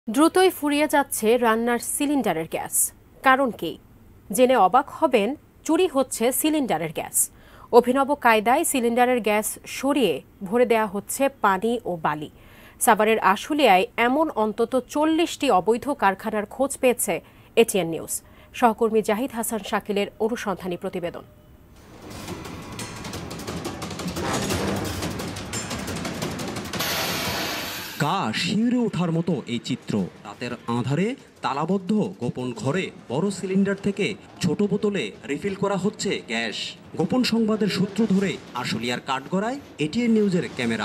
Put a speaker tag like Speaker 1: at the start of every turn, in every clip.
Speaker 1: দ্রুতই ফুরিয়ে যাচ্ছে রান্নার সিলিন্ডারের গ্যাস। কারণ কি জেনে অবাক হবেন, চুরি হচ্ছে সিলিন্ডারের গ্যাস। অভিনব কায়দায় সিলিন্ডারের গ্যাস সরিয়ে ভরে দেয়া হচ্ছে পানি ও বালি। সাভারের আশুলিয়ায় এমন অন্তত 40টি অবৈধ কারখানার খোঁজ পেয়েছে এটিএন নিউজ। সহকর্মী জাহিদ হাসান শাকিলের অনুসন্ধানী প্রতিবেদন।
Speaker 2: গা শিউরে ওঠার মতো এই চিত্র। রাতের আঁধারে তালাবদ্ধ গোপন ঘরে বড় সিলিন্ডার থেকে ছোট বোতলে রিফিল করা হচ্ছে গ্যাস। গোপন সংবাদের সূত্র ধরে আশুলিয়ার কাঠগড়ায় এটিএন নিউজের ক্যামেরা।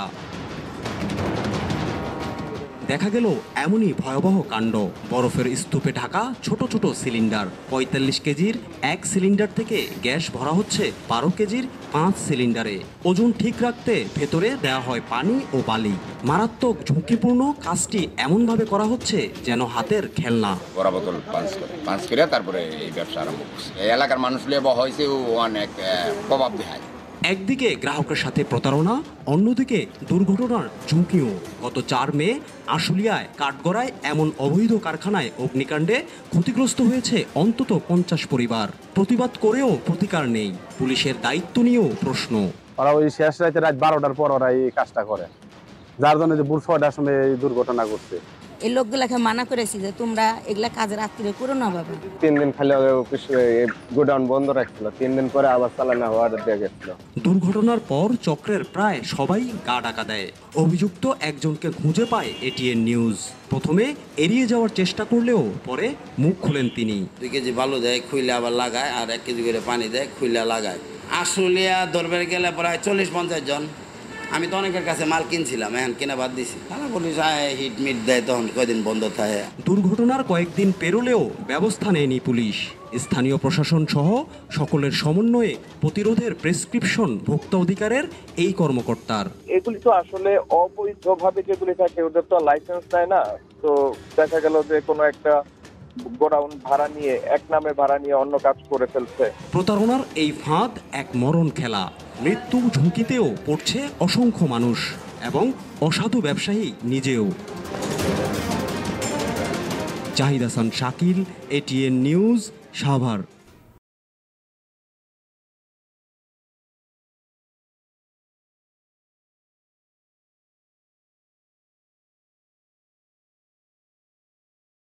Speaker 2: দেখা গেল এমনই ভয়াবহ কাণ্ড। বরফের স্তূপে ঢাকা ছোট ছোট সিলিন্ডার। ৪৫ কেজির এক সিলিন্ডার থেকে গ্যাস ভরা হচ্ছে ১২ কেজির ৫ সিলিন্ডারে। ওজন ঠিক রাখতে ভেতরে দেওয়া হয় পানি ও বালি। মারাত্মক ঝুঁকিপূর্ণ কাজটি এমনভাবে করা হচ্ছে যেন হাতের খেলনা।
Speaker 3: বড় বোতল পাঁচ করে তারপরে এই ব্যবসা আরম্ভ করছে। এই এলাকার মানুষ লেবা হয়েছে অনেক প্রভাব দেয়।
Speaker 2: একদিকে গ্রাহকের সাথে প্রতারণা, অন্যদিকে দুর্ঘটনার ঝুঁকিও। গত ৪ মে আশুলিয়ায় কাঠগড়ায় এমন অবৈধ কারখানায় অগ্নিকাণ্ডে ক্ষতিগ্রস্ত হয়েছে অন্তত ৫০ পরিবার। প্রতিবাদ করেও প্রতিকার নেই। পুলিশের দায়িত্ব নিয়েও প্রশ্ন।
Speaker 4: ওরা ওই শেষ রাতে রাত ১২টার পর ওরা এই কাজটা করে, যার জন্য যে ভোর ৬টার সময় এই দুর্ঘটনা ঘটছে।
Speaker 5: এই লোকগুলাকে মানা করেছি যে তোমরা এগুলা কাজের রাত্রে করো না বাবা।
Speaker 4: ৩ দিন খালি গোডাউন বন্ধ রাখছিল, ৩ দিন পরে আবার চালানো হওয়ার দিয়ে গেছিল।
Speaker 2: দুর্ঘটনার পর চক্রের প্রায় সবাই গা ডাকা দেয়। অভিযুক্ত একজনকে খুঁজে পায় এটিএন নিউজ। প্রথমে এড়িয়ে যাওয়ার চেষ্টা করলেও পরে মুখ খুলেন তিনি।
Speaker 6: ২ কেজি বালু দেয়, খুইলে আবার লাগায়, আর ১ কেজি করে পানি দেয়, খুইলে লাগায়। আশুলিয়া দরবারে গেলে প্রায় ৪০-৫০ জন। আমি তো অনেকের কাছে মাল কিনছিলাম, এখন কিনা বাদ দিছি। তারা পুলিশ হিট মিট দেয়, তখন কয়দিন বন্ধ থাকে।
Speaker 2: দুর্ঘটনার কয়েকদিন পেরোলেও ব্যবস্থা নেয়নি পুলিশ। স্থানীয় প্রশাসন সহ সকলের সমন্বয়ে প্রতিরোধের প্রেসক্রিপশন ভোক্তা অধিকারের এই কর্মকর্তার।
Speaker 7: এগুলি তো আসলে অবৈধভাবে যেগুলি থাকে, ওদের তো লাইসেন্স দেয় না। তো দেখা গেল যে কোনো একটা গোডাউন ভাড়া নিয়ে, এক নামে ভাড়া নিয়ে অন্য কাজ করে ফেলছে।
Speaker 2: প্রতারণার এই ফাঁদ এক মরণ খেলা। মৃত্যু ঝুঁকিতেও পড়ছে অসংখ্য মানুষ এবং অসাধু ব্যবসায়ী নিজেও। Zahid Hasan Shakil, ATN news, Savar.